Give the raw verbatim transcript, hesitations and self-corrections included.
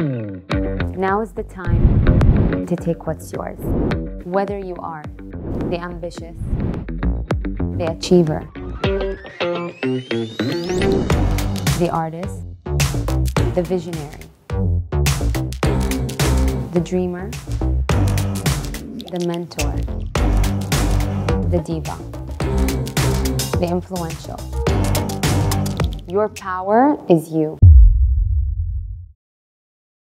Now is the time to take what's yours. Whether you are the ambitious, the achiever, the artist, the visionary, the dreamer, the mentor, the diva, the influential. Your power is you.